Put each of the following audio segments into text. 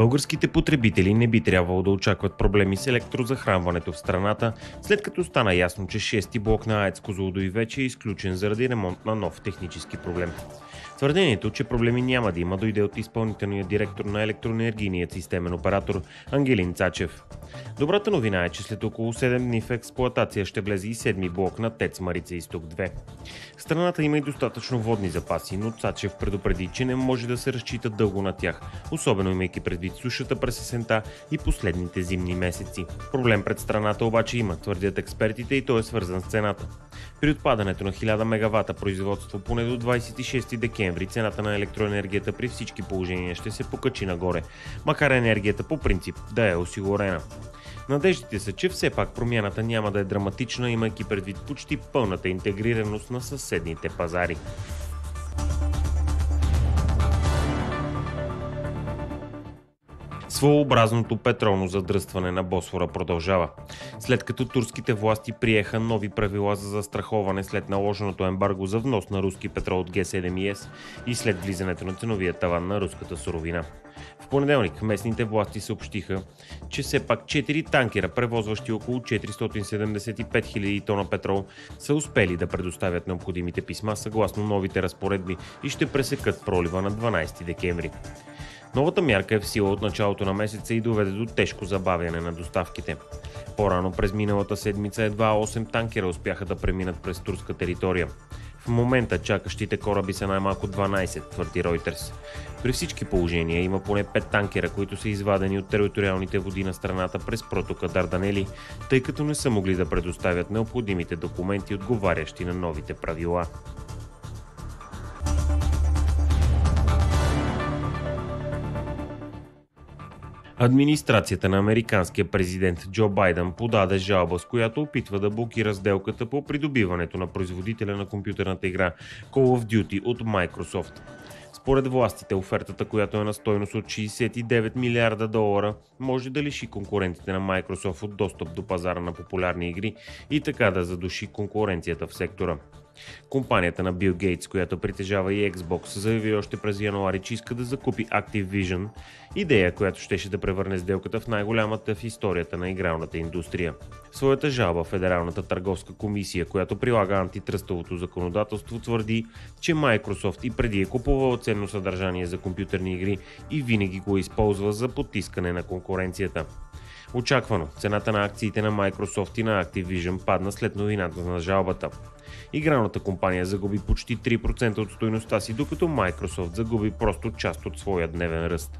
Българските потребители не би трябвало да очакват проблеми с електрозахранването в страната, след като стана ясно, че 6-ти блок на АЕЦ Козлодуй вече е изключен заради ремонт на нов технически проблем. Твърдението, че проблеми няма да има, дойде от изпълнителния директор на електроенергийният системен оператор Ангелин Цачев. Добрата новина е, че след около 7 дни в експлоатация ще влезе и 7-ми блок на ТЕЦ Марица изток 2. В страната има и достатъчно водни запаси, но Цачев предупреди, че не може да се разчита дълго на тях, особено имайки предвид сушата през есента и последните зимни месеци. Проблем пред страната обаче има, твърдят експертите, и той е свързан с цената. При отпадането на 1000 мегавата производство поне до 26 декември цената на електроенергията при всички положения ще се покачи нагоре, макар енергията по принцип да е осигурена. Надеждите са, че все пак промяната няма да е драматична, имайки предвид почти пълната интегрираност на съседните пазари. Своеобразното петролно задръстване на Босфора продължава. След като турските власти приеха нови правила за застраховане след наложеното ембарго за внос на руски петрол от Г7 и С и след влизането на ценовия таван на руската суровина. В понеделник местните власти съобщиха, че все пак 4 танкера, превозващи около 475 000 тона петрол, са успели да предоставят необходимите писма съгласно новите разпоредби и ще пресекат пролива на 12 декември. Новата мярка е в сила от началото на месеца и доведе до тежко забавяне на доставките. По-рано през миналата седмица едва 8 танкера успяха да преминат през турска територия. В момента чакащите кораби са най-малко 12, твърди Reuters. При всички положения има поне 5 танкера, които са извадени от териториалните води на страната през протока Дарданели, тъй като не са могли да предоставят необходимите документи, отговарящи на новите правила. Администрацията на американския президент Джо Байден подаде жалба, с която опитва да блокира сделката по придобиването на производителя на компютърната игра Call of Duty от Microsoft. Според властите, офертата, която е на стойност от $69 милиарда, може да лиши конкурентите на Microsoft от достъп до пазара на популярни игри и така да задуши конкуренцията в сектора. Компанията на Бил Гейтс, която притежава и Xbox, заяви още през януари, че иска да закупи Activision, идея, която щеше да превърне сделката в най-голямата в историята на игралната индустрия. В своята жалба Федералната търговска комисия, която прилага антитръстовото законодателство, твърди, че Microsoft и преди е купувала ценно съдържание за компютърни игри и винаги го използва за потискане на конкуренцията. Очаквано, цената на акциите на Microsoft и на Activision падна след новината на жалбата. Игралната компания загуби почти 3% от стойността си, докато Microsoft загуби просто част от своя дневен ръст.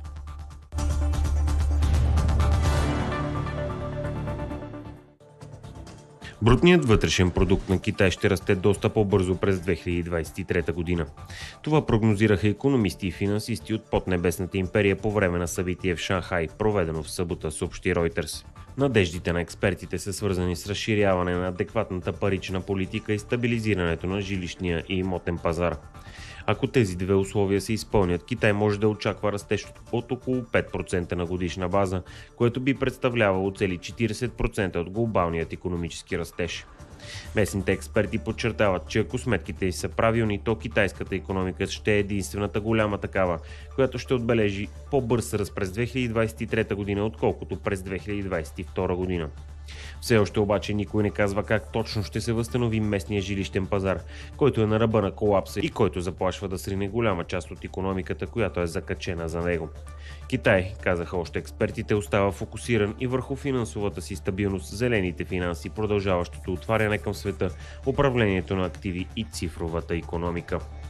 Брутният вътрешен продукт на Китай ще расте доста по-бързо през 2023 година. Това прогнозираха икономисти и финансисти от поднебесната империя по време на събитие в Шанхай, проведено в събота, съобщи Reuters. Надеждите на експертите са свързани с разширяване на адекватната парична политика и стабилизирането на жилищния и имотен пазар. Ако тези две условия се изпълнят, Китай може да очаква растеж от около 5% на годишна база, което би представлявало цели 40% от глобалният икономически растеж. Местните експерти подчертават, че ако сметките са правилни, то китайската икономика ще е единствената голяма такава, която ще отбележи по-бърз ръст през 2023 година, отколкото през 2022 година. Все още обаче никой не казва как точно ще се възстанови местния жилищен пазар, който е на ръба на колапса и който заплашва да срине голяма част от икономиката, която е закачена за него. Китай, казаха още експертите, остава фокусиран и върху финансовата си стабилност, зелените финанси, продължаващото отваряне към света, управлението на активи и цифровата икономика.